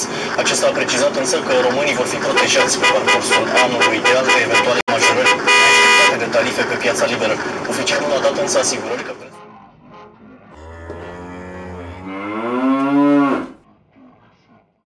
afectați. Acesta a precizat însă că românii vor fi protejați pe parcursul anului de alte eventuale majorări de tarife pe piața liberă. Oficialul a dat însă asigurări că